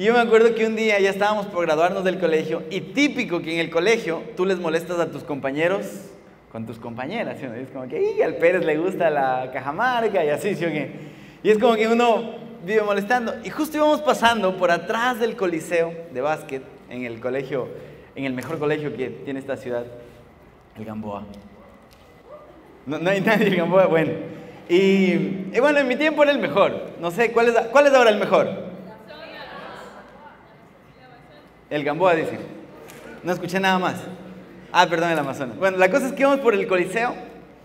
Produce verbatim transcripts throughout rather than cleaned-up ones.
Y yo me acuerdo que un día ya estábamos por graduarnos del colegio y típico que en el colegio tú les molestas a tus compañeros con tus compañeras, ¿sí? Es como que ¡y! Al Pérez le gusta la cajamarca y así, ¿sí o qué? Y es como que uno vive molestando. Y justo íbamos pasando por atrás del coliseo de básquet en el colegio, en el mejor colegio que tiene esta ciudad, el Gamboa. No, no hay nadie en Gamboa, bueno. Y, y bueno, en mi tiempo era el mejor. No sé, ¿cuál es, cuál es ahora el mejor? El Gamboa, dicen. No escuché nada más. Ah, perdón, el Amazonas. Bueno, la cosa es que íbamos por el coliseo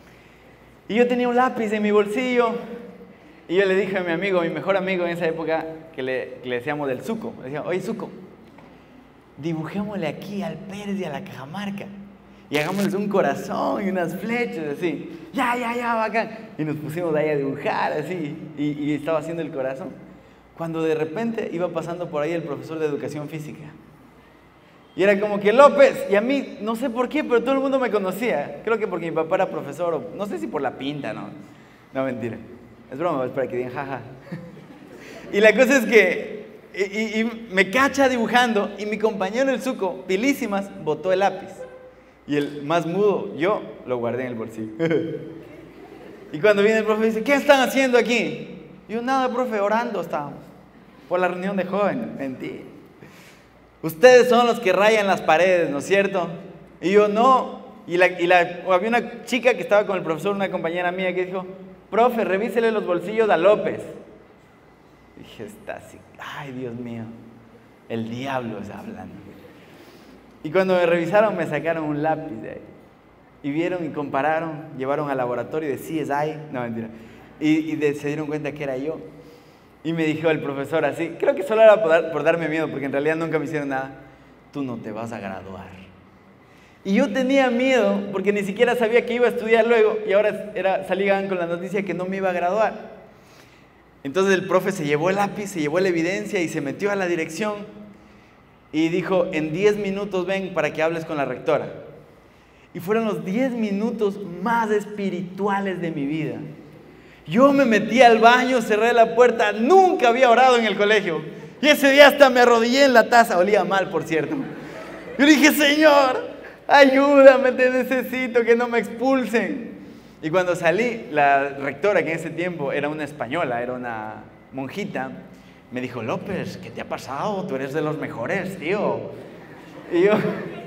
y yo tenía un lápiz en mi bolsillo y yo le dije a mi amigo, mi mejor amigo en esa época, que le, que le decíamos del Zuco. Le decía, oye, Zuco, dibujémosle aquí al Pérez y a la Cajamarca y hagámosles un corazón y unas flechas, así. Ya, ya, ya, bacán. Y nos pusimos ahí a dibujar, así, y, y estaba haciendo el corazón. Cuando de repente iba pasando por ahí el profesor de educación física. Y era como que López, y a mí, no sé por qué, pero todo el mundo me conocía. Creo que porque mi papá era profesor, o no sé si por la pinta, ¿no? No, mentira. Es broma, es para que digan jaja. Y la cosa es que, y, y, y me cacha dibujando, y mi compañero el Zuco, pilísimas, botó el lápiz. Y el más mudo, yo, lo guardé en el bolsillo. Y cuando viene el profe dice, ¿qué están haciendo aquí? Y yo, nada, profe, orando estábamos. Por la reunión de jóvenes. Mentira. Ustedes son los que rayan las paredes, ¿no es cierto? Y yo, no. Y, la, y la, había una chica que estaba con el profesor, una compañera mía, que dijo, profe, revísele los bolsillos a López. Y dije, está así, ay, Dios mío, el diablo está hablando. Y cuando me revisaron, me sacaron un lápiz de ahí. Y vieron y compararon, llevaron al laboratorio de C S I, no, mentira. Y, y de, se dieron cuenta que era yo. Y me dijo el profesor así, creo que solo era por, dar, por darme miedo, porque en realidad nunca me hicieron nada. Tú no te vas a graduar. Y yo tenía miedo, porque ni siquiera sabía que iba a estudiar luego, y ahora era, salían con la noticia que no me iba a graduar. Entonces el profe se llevó el lápiz, se llevó la evidencia y se metió a la dirección y dijo, en diez minutos ven para que hables con la rectora. Y fueron los diez minutos más espirituales de mi vida. Yo me metí al baño, cerré la puerta, nunca había orado en el colegio. Y ese día hasta me arrodillé en la taza, olía mal, por cierto. Yo dije, Señor, ayúdame, te necesito, que no me expulsen. Y cuando salí, la rectora, que en ese tiempo era una española, era una monjita, me dijo, López, ¿qué te ha pasado? Tú eres de los mejores, tío. Y yo,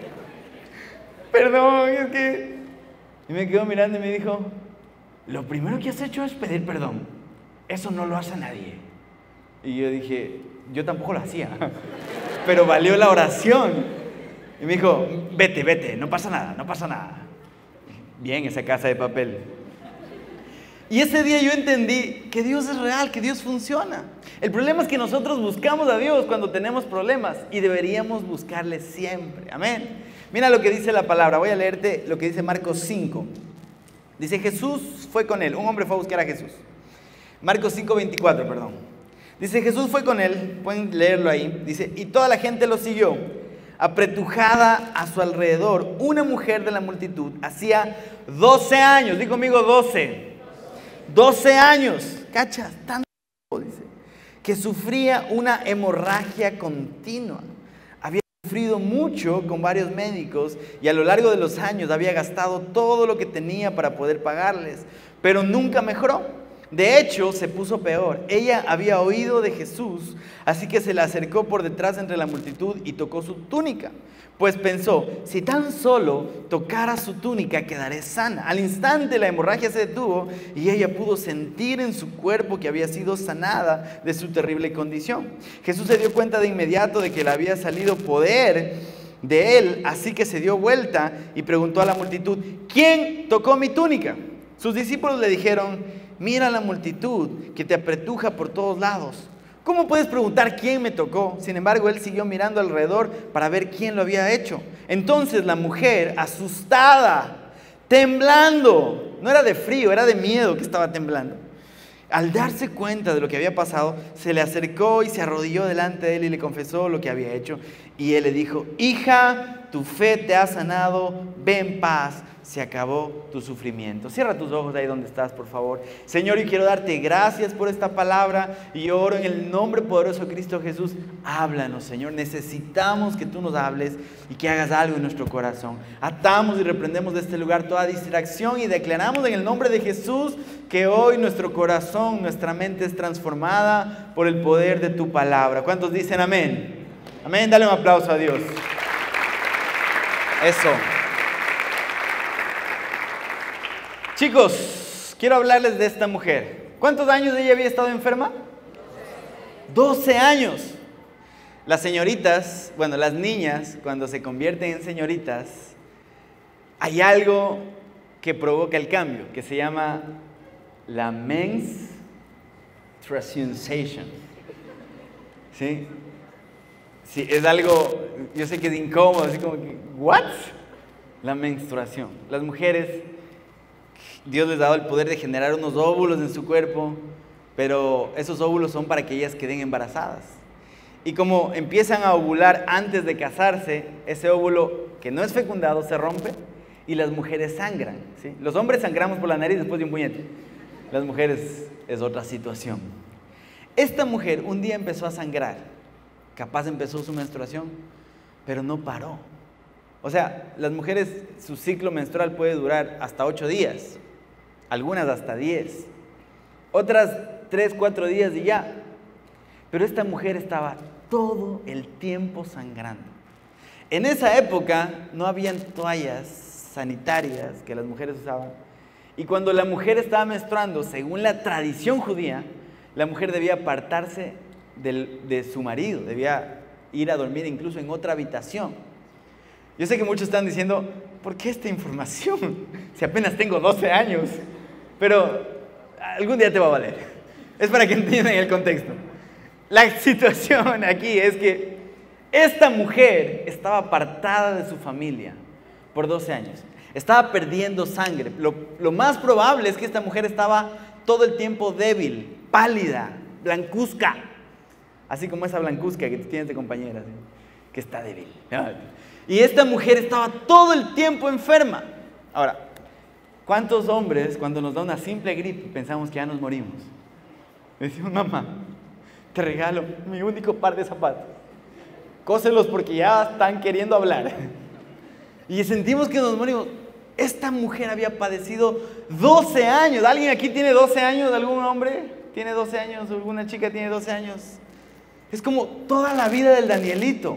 perdón, es que... Y me quedó mirando y me dijo, lo primero que has hecho es pedir perdón. Eso no lo hace nadie. Y yo dije, yo tampoco lo hacía. Pero valió la oración. Y me dijo, vete, vete, no pasa nada, no pasa nada. Bien, esa casa de papel. Y ese día yo entendí que Dios es real, que Dios funciona. El problema es que nosotros buscamos a Dios cuando tenemos problemas y deberíamos buscarle siempre. Amén. Mira lo que dice la palabra. Voy a leerte lo que dice Marcos cinco. Dice, Jesús fue con él. Un hombre fue a buscar a Jesús. Marcos cinco, veinticuatro, perdón. Dice, Jesús fue con él. Pueden leerlo ahí. Dice, y toda la gente lo siguió. Apretujada a su alrededor, una mujer de la multitud, hacía doce años. Di conmigo doce. doce años. ¿Cachas? Tanto, dice. Que sufría una hemorragia continua. Había sufrido mucho con varios médicos y a lo largo de los años había gastado todo lo que tenía para poder pagarles, pero nunca mejoró. De hecho, se puso peor. Ella había oído de Jesús, así que se le acercó por detrás entre la multitud y tocó su túnica. Pues pensó, si tan solo tocara su túnica, quedaré sana. Al instante la hemorragia se detuvo y ella pudo sentir en su cuerpo que había sido sanada de su terrible condición. Jesús se dio cuenta de inmediato de que le había salido poder de él, así que se dio vuelta y preguntó a la multitud, ¿quién tocó mi túnica? Sus discípulos le dijeron, mira la multitud que te apretuja por todos lados. ¿Cómo puedes preguntar quién me tocó? Sin embargo, él siguió mirando alrededor para ver quién lo había hecho. Entonces la mujer, asustada, temblando, no era de frío, era de miedo que estaba temblando. Al darse cuenta de lo que había pasado, se le acercó y se arrodilló delante de él y le confesó lo que había hecho. Y él le dijo, hija, tu fe te ha sanado, ve en paz, se acabó tu sufrimiento. Cierra tus ojos ahí donde estás, por favor. Señor, yo quiero darte gracias por esta palabra y yo oro en el nombre poderoso de Cristo Jesús. Háblanos, Señor. Necesitamos que tú nos hables y que hagas algo en nuestro corazón. Atamos y reprendemos de este lugar toda distracción y declaramos en el nombre de Jesús que hoy nuestro corazón, nuestra mente es transformada por el poder de tu palabra. ¿Cuántos dicen amén? Amén. Dale un aplauso a Dios. Eso. Chicos, quiero hablarles de esta mujer. ¿Cuántos años ella había estado enferma? doce años. Las señoritas, bueno, las niñas, cuando se convierten en señoritas, hay algo que provoca el cambio, que se llama la menstruación. ¿Sí? Sí, es algo, yo sé que es incómodo, así como que, ¿what? La menstruación. Las mujeres, Dios les ha dado el poder de generar unos óvulos en su cuerpo, pero esos óvulos son para que ellas queden embarazadas. Y como empiezan a ovular antes de casarse, ese óvulo que no es fecundado se rompe y las mujeres sangran, ¿sí? Los hombres sangramos por la nariz después de un puñete. Las mujeres es otra situación. Esta mujer un día empezó a sangrar, capaz empezó su menstruación, pero no paró. O sea, las mujeres, su ciclo menstrual puede durar hasta ocho días, algunas hasta diez, otras tres, cuatro días y ya. Pero esta mujer estaba todo el tiempo sangrando. En esa época no habían toallas sanitarias que las mujeres usaban. Y cuando la mujer estaba menstruando, según la tradición judía, la mujer debía apartarse del, de su marido, debía ir a dormir incluso en otra habitación. Yo sé que muchos están diciendo, ¿por qué esta información? Si apenas tengo doce años. Pero algún día te va a valer. Es para que entiendan el contexto. La situación aquí es que esta mujer estaba apartada de su familia por doce años. Estaba perdiendo sangre. Lo, lo más probable es que esta mujer estaba todo el tiempo débil, pálida, blancuzca. Así como esa blancuzca que tienes de compañera, ¿sí? Que está débil. Y esta mujer estaba todo el tiempo enferma. Ahora, ¿cuántos hombres cuando nos da una simple gripe pensamos que ya nos morimos? Decimos, mamá, te regalo mi único par de zapatos. Cóselos porque ya están queriendo hablar. Y sentimos que nos morimos. Esta mujer había padecido doce años. ¿Alguien aquí tiene doce años? ¿Algún hombre tiene doce años? ¿Alguna chica tiene doce años? Es como toda la vida del Danielito.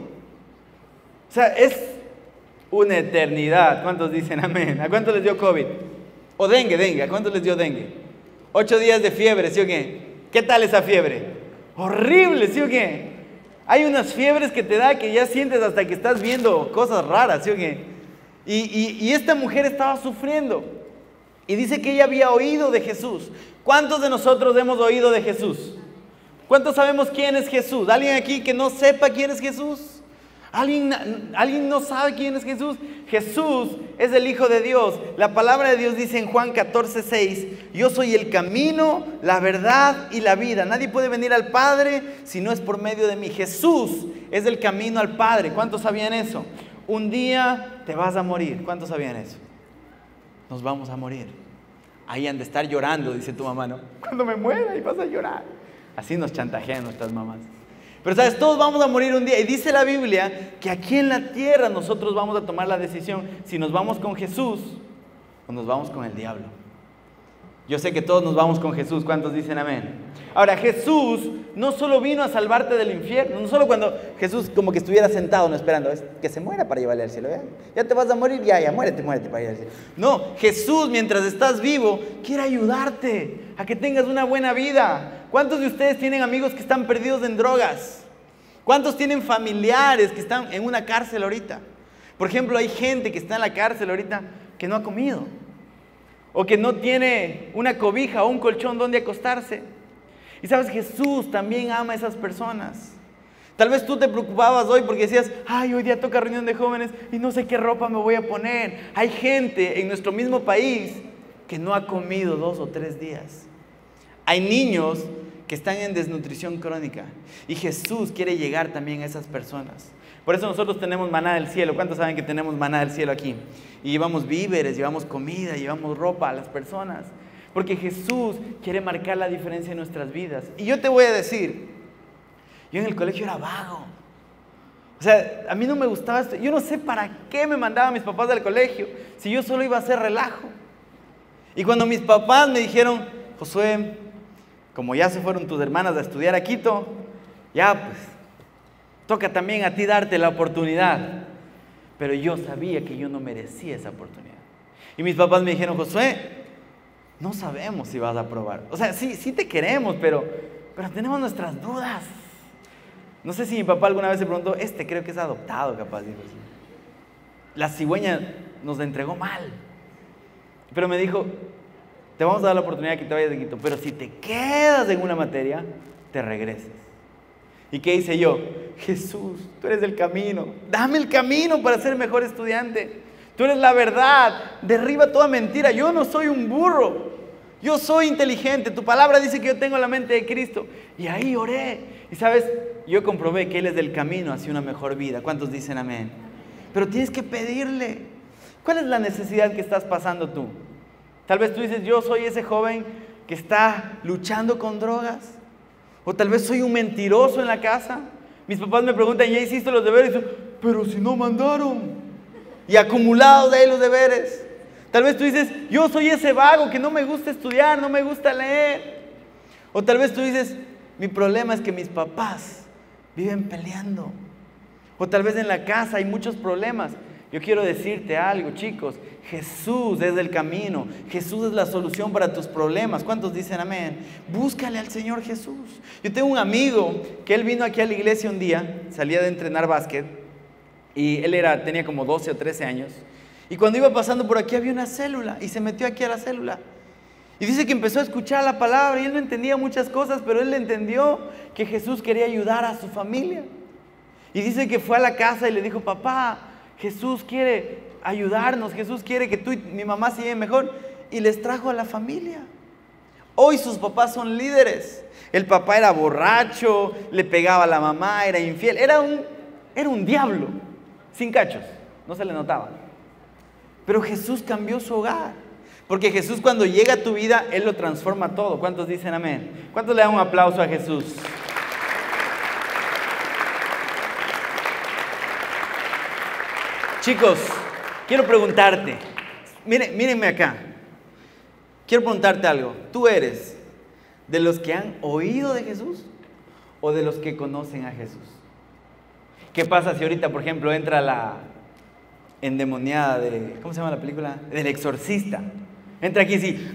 O sea, es una eternidad. ¿Cuántos dicen amén? ¿A cuántos les dio COVID? O dengue, dengue. ¿A cuántos les dio dengue? Ocho días de fiebre, ¿sí o qué? ¿Qué tal esa fiebre? Horrible, ¿sí o qué? Hay unas fiebres que te da que ya sientes hasta que estás viendo cosas raras, ¿sí o qué? Y, y, y esta mujer estaba sufriendo. Y dice que ella había oído de Jesús. ¿Cuántos de nosotros hemos oído de Jesús? ¿Cuántos sabemos quién es Jesús? ¿Alguien aquí que no sepa quién es Jesús? ¿Alguien, ¿Alguien no sabe quién es Jesús? Jesús es el Hijo de Dios. La palabra de Dios dice en Juan catorce, seis, yo soy el camino, la verdad y la vida. Nadie puede venir al Padre si no es por medio de mí. Jesús es el camino al Padre. ¿Cuántos sabían eso? Un día te vas a morir. ¿Cuántos sabían eso? Nos vamos a morir. Ahí han de estar llorando, dice tu mamá, ¿no? Cuando me muera y vas a llorar. Así nos chantajean nuestras mamás. Pero sabes, todos vamos a morir un día. Y dice la Biblia que aquí en la tierra nosotros vamos a tomar la decisión si nos vamos con Jesús o nos vamos con el diablo. Yo sé que todos nos vamos con Jesús. ¿Cuántos dicen amén? Ahora, Jesús no solo vino a salvarte del infierno, no solo cuando Jesús como que estuviera sentado no esperando es que se muera para llevarle al cielo. ¿Ya? Ya te vas a morir, ya, ya, muérete, muérete para ir al cielo. No, Jesús mientras estás vivo quiere ayudarte a que tengas una buena vida. ¿Cuántos de ustedes tienen amigos que están perdidos en drogas? ¿Cuántos tienen familiares que están en una cárcel ahorita? Por ejemplo, hay gente que está en la cárcel ahorita que no ha comido. O que no tiene una cobija o un colchón donde acostarse. Y sabes, Jesús también ama a esas personas. Tal vez tú te preocupabas hoy porque decías, ay, hoy día toca reunión de jóvenes y no sé qué ropa me voy a poner. Hay gente en nuestro mismo país que no ha comido dos o tres días. Hay niños que están en desnutrición crónica. Y Jesús quiere llegar también a esas personas. Por eso nosotros tenemos maná del cielo. ¿Cuántos saben que tenemos maná del cielo aquí? Y llevamos víveres, llevamos comida, llevamos ropa a las personas. Porque Jesús quiere marcar la diferencia en nuestras vidas. Y yo te voy a decir, yo en el colegio era vago. O sea, a mí no me gustaba esto. Yo no sé para qué me mandaban mis papás al colegio si yo solo iba a hacer relajo. Y cuando mis papás me dijeron, Josué, como ya se fueron tus hermanas a estudiar a Quito, ya pues, toca también a ti darte la oportunidad. Pero yo sabía que yo no merecía esa oportunidad. Y mis papás me dijeron, Josué, no sabemos si vas a aprobar. O sea, sí, sí te queremos, pero, pero tenemos nuestras dudas. No sé si mi papá alguna vez se preguntó, este creo que es adoptado, capaz, dijo así. La cigüeña nos la entregó mal. Pero me dijo, te vamos a dar la oportunidad que te vayas de Quito, pero si te quedas en una materia, te regreses. ¿Y qué hice yo? Jesús, tú eres el camino. Dame el camino para ser mejor estudiante. Tú eres la verdad. Derriba toda mentira. Yo no soy un burro. Yo soy inteligente. Tu palabra dice que yo tengo la mente de Cristo. Y ahí oré. Y sabes, yo comprobé que Él es el camino hacia una mejor vida. ¿Cuántos dicen amén? Pero tienes que pedirle. ¿Cuál es la necesidad que estás pasando tú? Tal vez tú dices, yo soy ese joven que está luchando con drogas. O tal vez soy un mentiroso en la casa. Mis papás me preguntan, ¿ya hiciste los deberes? Y yo, pero si no mandaron. Y acumulados de ahí los deberes. Tal vez tú dices, yo soy ese vago que no me gusta estudiar, no me gusta leer. O tal vez tú dices, mi problema es que mis papás viven peleando. O tal vez en la casa hay muchos problemas. Yo quiero decirte algo, chicos. Jesús es el camino. Jesús es la solución para tus problemas. ¿Cuántos dicen amén? Búscale al Señor Jesús. Yo tengo un amigo que él vino aquí a la iglesia un día, salía de entrenar básquet, y él era, tenía como doce o trece años. Y cuando iba pasando por aquí había una célula y se metió aquí a la célula. Y dice que empezó a escuchar la palabra y él no entendía muchas cosas, pero él entendió que Jesús quería ayudar a su familia. Y dice que fue a la casa y le dijo, papá, Jesús quiere ayudarnos, Jesús quiere que tú y mi mamá se lleven mejor. Y les trajo a la familia. Hoy sus papás son líderes. El papá era borracho, le pegaba a la mamá, era infiel. Era un, era un diablo, sin cachos, no se le notaba. Pero Jesús cambió su hogar. Porque Jesús cuando llega a tu vida, Él lo transforma todo. ¿Cuántos dicen amén? ¿Cuántos le dan un aplauso a Jesús? Chicos, quiero preguntarte, miren, mírenme acá, quiero preguntarte algo. ¿Tú eres de los que han oído de Jesús o de los que conocen a Jesús? ¿Qué pasa si ahorita, por ejemplo, entra la endemoniada de, ¿cómo se llama la película? Del exorcista. Entra aquí y dice,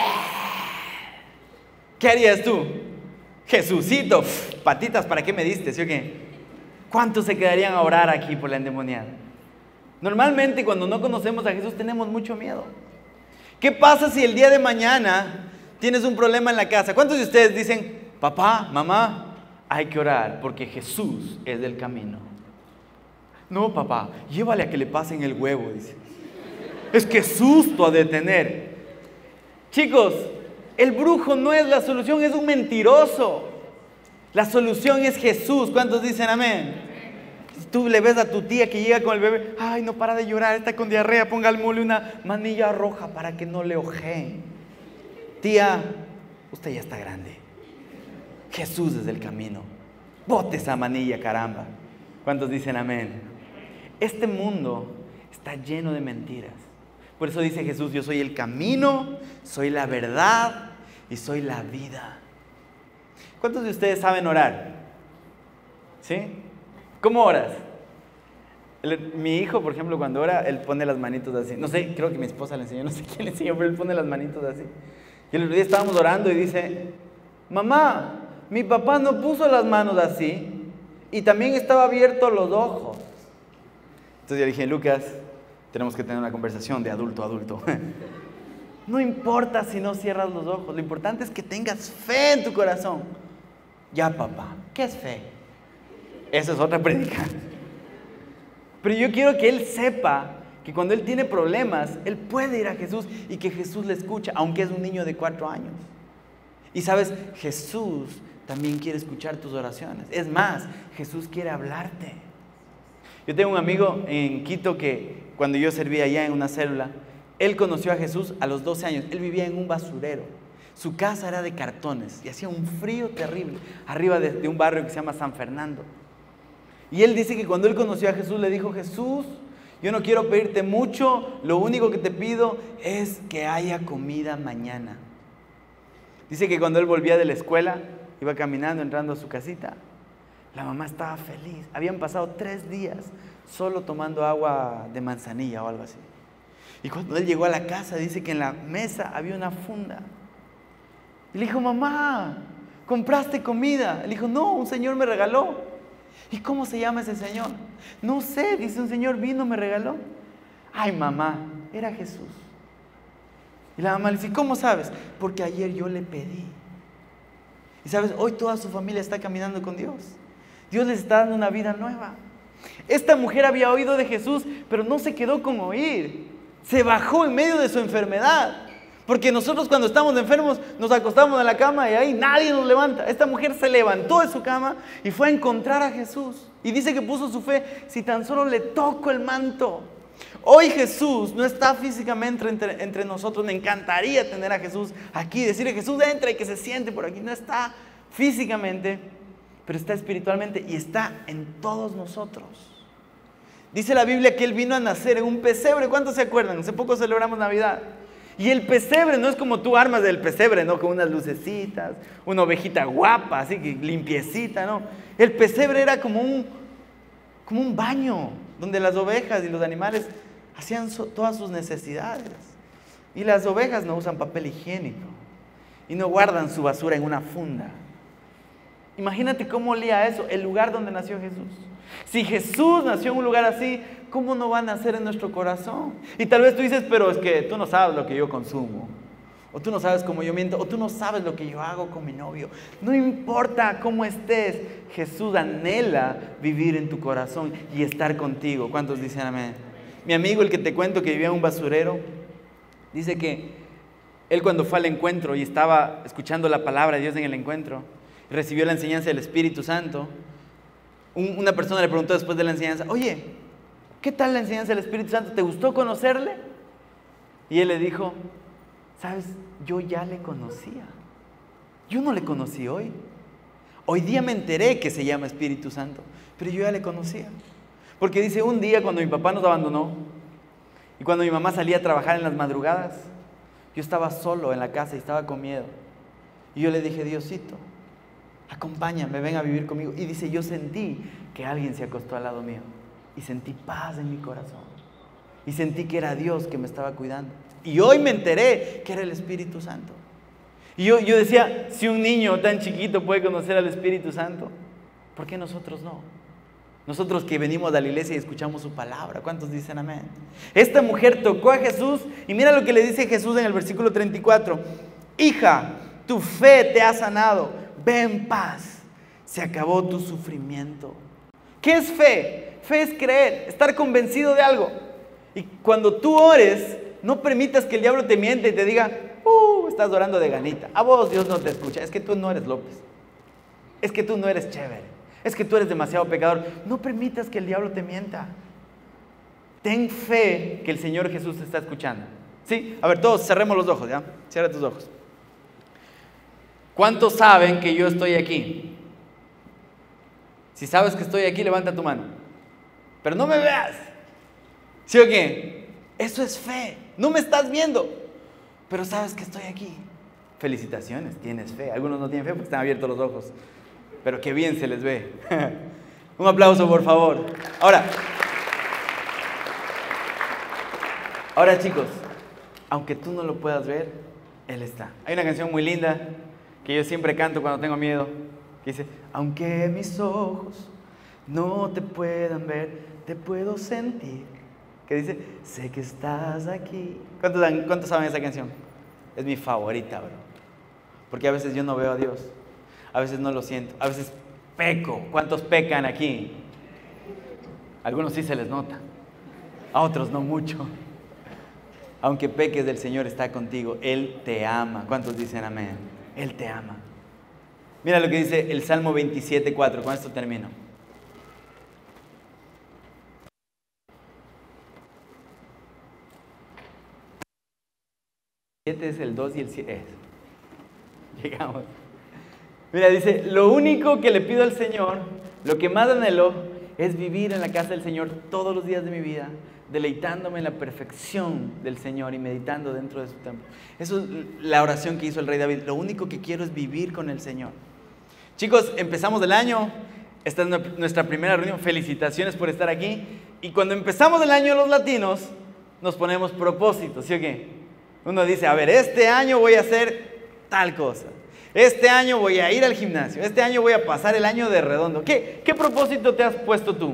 ¿qué harías tú? Jesucito, patitas, ¿para qué me diste? ¿Sí o qué? ¿Cuántos se quedarían a orar aquí por la endemoniada? Normalmente cuando no conocemos a Jesús tenemos mucho miedo. ¿Qué pasa si el día de mañana tienes un problema en la casa? ¿Cuántos de ustedes dicen, papá, mamá, hay que orar porque Jesús es el camino? No, papá, llévale a que le pasen el huevo, dice. Es que susto ha de tener. Chicos, el brujo no es la solución, es un mentiroso. La solución es Jesús. ¿Cuántos dicen amén? Tú le ves a tu tía que llega con el bebé, ay, no para de llorar, está con diarrea, póngale una manilla roja para que no le ojee. Tía, usted ya está grande. Jesús es el camino. Bote esa manilla, caramba. ¿Cuántos dicen amén? Este mundo está lleno de mentiras. Por eso dice Jesús, yo soy el camino, soy la verdad y soy la vida. ¿Cuántos de ustedes saben orar? ¿Sí? ¿Cómo oras? El, mi hijo, por ejemplo, cuando ora, él pone las manitos así. No sé, creo que mi esposa le enseñó, no sé quién le enseñó, pero él pone las manitos así. Y el otro día estábamos orando y dice, mamá, mi papá no puso las manos así y también estaba abierto los ojos. Entonces yo dije, Lucas, tenemos que tener una conversación de adulto a adulto. No importa si no cierras los ojos, lo importante es que tengas fe en tu corazón. Ya, papá, ¿qué es fe? Esa es otra prédica. Pero yo quiero que él sepa que cuando él tiene problemas, él puede ir a Jesús y que Jesús le escucha, aunque es un niño de cuatro años. Y sabes, Jesús también quiere escuchar tus oraciones. Es más, Jesús quiere hablarte. Yo tengo un amigo en Quito que cuando yo servía allá en una célula, él conoció a Jesús a los doce años. Él vivía en un basurero. Su casa era de cartones y hacía un frío terrible arriba de, de un barrio que se llama San Fernando. Y él dice que cuando él conoció a Jesús le dijo: Jesús, yo no quiero pedirte mucho, lo único que te pido es que haya comida mañana. Dice que cuando él volvía de la escuela, iba caminando, entrando a su casita, la mamá estaba feliz. Habían pasado tres días solo tomando agua de manzanilla o algo así. Y cuando él llegó a la casa, dice que en la mesa había una funda. Y le dijo: mamá, ¿compraste comida? Le dijo: no, un señor me regaló. ¿Y cómo se llama ese señor? No sé, dice, un señor vino, me regaló. Ay, mamá, era Jesús. Y la mamá le dice: ¿cómo sabes? Porque ayer yo le pedí. Y sabes, hoy toda su familia está caminando con Dios. Dios les está dando una vida nueva. Esta mujer había oído de Jesús, pero no se quedó con oír. Se bajó en medio de su enfermedad. Porque nosotros cuando estamos enfermos nos acostamos en la cama y ahí nadie nos levanta. Esta mujer se levantó de su cama y fue a encontrar a Jesús. Y dice que puso su fe: si tan solo le toco el manto. Hoy Jesús no está físicamente entre, entre nosotros. Me encantaría tener a Jesús aquí, decirle: Jesús, entra y que se siente por aquí. No está físicamente, pero está espiritualmente y está en todos nosotros. Dice la Biblia que Él vino a nacer en un pesebre. ¿Cuántos se acuerdan? Hace poco celebramos Navidad. Y el pesebre no es como tú armas del pesebre, ¿no? Con unas lucecitas, una ovejita guapa, así que limpiecita, ¿no? El pesebre era como un, como un baño donde las ovejas y los animales hacían so, todas sus necesidades. Y las ovejas no usan papel higiénico y no guardan su basura en una funda. Imagínate cómo olía eso, el lugar donde nació Jesús. Si Jesús nació en un lugar así, ¿cómo no va a nacer en nuestro corazón? Y tal vez tú dices: pero es que tú no sabes lo que yo consumo, o tú no sabes cómo yo miento, o tú no sabes lo que yo hago con mi novio. No importa cómo estés, Jesús anhela vivir en tu corazón y estar contigo. ¿Cuántos dicen amén? Mi amigo, el que te cuento, que vivía en un basurero, dice que él, cuando fue al encuentro y estaba escuchando la palabra de Dios en el encuentro, recibió la enseñanza del Espíritu Santo. Una persona le preguntó después de la enseñanza: oye, ¿qué tal la enseñanza del Espíritu Santo? ¿Te gustó conocerle? Y él le dijo: sabes, yo ya le conocía. Yo no le conocí hoy. Hoy día me enteré que se llama Espíritu Santo, pero yo ya le conocía. Porque dice, un día cuando mi papá nos abandonó y cuando mi mamá salía a trabajar en las madrugadas, yo estaba solo en la casa y estaba con miedo. Y yo le dije: Diosito, acompáñame, ven a vivir conmigo. Y dice, yo sentí que alguien se acostó al lado mío. Y sentí paz en mi corazón. Y sentí que era Dios que me estaba cuidando. Y hoy me enteré que era el Espíritu Santo. Y yo, yo decía, si un niño tan chiquito puede conocer al Espíritu Santo, ¿por qué nosotros no? Nosotros que venimos a la iglesia y escuchamos su palabra. ¿Cuántos dicen amén? Esta mujer tocó a Jesús y mira lo que le dice Jesús en el versículo treinta y cuatro. Hija, tu fe te ha sanado. Ve en paz. Se acabó tu sufrimiento. ¿Qué es fe? Fe es creer, estar convencido de algo. Y cuando tú ores, no permitas que el diablo te miente y te diga, uh, estás orando de ganita. A vos Dios no te escucha. Es que tú no eres López. Es que tú no eres chévere. Es que tú eres demasiado pecador. No permitas que el diablo te mienta. Ten fe que el Señor Jesús te está escuchando. ¿Sí? A ver, todos cerremos los ojos, ¿ya? Cierra tus ojos. ¿Cuántos saben que yo estoy aquí? Si sabes que estoy aquí, levanta tu mano. Pero no me veas. ¿Sí o qué? Eso es fe. No me estás viendo, pero sabes que estoy aquí. Felicitaciones, tienes fe. Algunos no tienen fe porque están abiertos los ojos. Pero qué bien se les ve. Un aplauso, por favor. Ahora, ahora chicos, aunque tú no lo puedas ver, Él está. Hay una canción muy linda que yo siempre canto cuando tengo miedo, que dice, aunque mis ojos no te puedan ver, te puedo sentir. Que dice, sé que estás aquí. ¿Cuántos, cuántos saben esa canción? Es mi favorita, bro. Porque a veces yo no veo a Dios. A veces no lo siento, a veces peco. ¿Cuántos pecan aquí? Algunos sí se les nota, a otros no mucho. Aunque peques, el Señor está contigo, Él te ama. ¿Cuántos dicen amén? Él te ama. Mira lo que dice el Salmo veintisiete, cuatro. Con esto termino. siete es el dos y el siete. Llegamos. Mira, dice, lo único que le pido al Señor, lo que más anhelo, es vivir en la casa del Señor todos los días de mi vida, deleitándome en la perfección del Señor y meditando dentro de su templo. Eso es la oración que hizo el rey David. Lo único que quiero es vivir con el Señor. Chicos, empezamos el año. Esta es nuestra primera reunión. Felicitaciones por estar aquí. Y cuando empezamos el año los latinos, nos ponemos propósitos, ¿sí o qué? Uno dice, a ver, este año voy a hacer tal cosa. Este año voy a ir al gimnasio. Este año voy a pasar el año de redondo. ¿Qué, qué propósito te has puesto tú?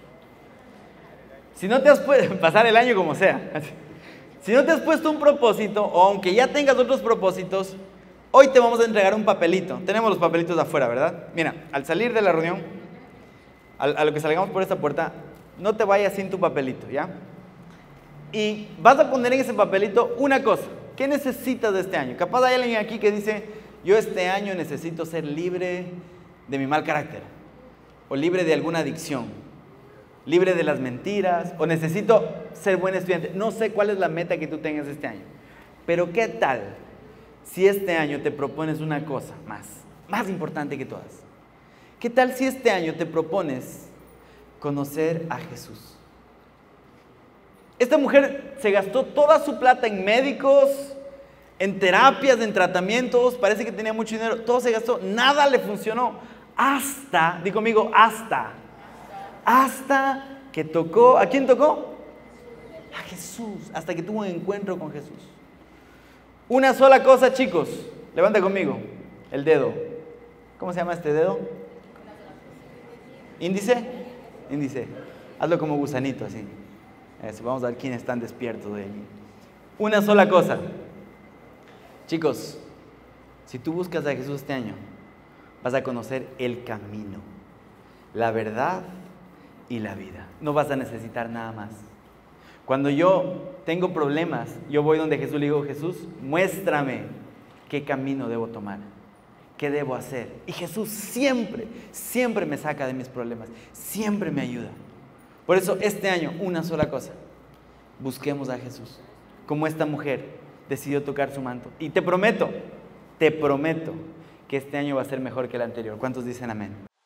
Si no te has puesto, pasar el año como sea. Si no te has puesto un propósito, o aunque ya tengas otros propósitos, hoy te vamos a entregar un papelito. Tenemos los papelitos de afuera, ¿verdad? Mira, al salir de la reunión, a, a lo que salgamos por esta puerta, no te vayas sin tu papelito, ¿ya? Y vas a poner en ese papelito una cosa. ¿Qué necesitas de este año? Capaz hay alguien aquí que dice, yo este año necesito ser libre de mi mal carácter, o libre de alguna adicción, libre de las mentiras, o necesito ser buen estudiante. No sé cuál es la meta que tú tengas este año, pero ¿qué tal si este año te propones una cosa más, más importante que todas? ¿Qué tal si este año te propones conocer a Jesús? Esta mujer se gastó toda su plata en médicos, en terapias, en tratamientos, parece que tenía mucho dinero, todo se gastó, nada le funcionó, hasta, di conmigo, hasta, hasta que tocó, ¿a quién tocó? A Jesús, hasta que tuvo un encuentro con Jesús. Una sola cosa, chicos, levanta conmigo, el dedo. ¿Cómo se llama este dedo? ¿Índice? Índice. Hazlo como gusanito, así. Eso, vamos a ver quiénes están despiertos de allí. Una sola cosa. Chicos, si tú buscas a Jesús este año, vas a conocer el camino, la verdad y la vida. No vas a necesitar nada más. Cuando yo tengo problemas, yo voy donde Jesús y le digo, Jesús, muéstrame qué camino debo tomar, qué debo hacer. Y Jesús siempre, siempre me saca de mis problemas, siempre me ayuda. Por eso este año, una sola cosa, busquemos a Jesús, como esta mujer decidió tocar su manto. Y te prometo, te prometo que este año va a ser mejor que el anterior. ¿Cuántos dicen amén?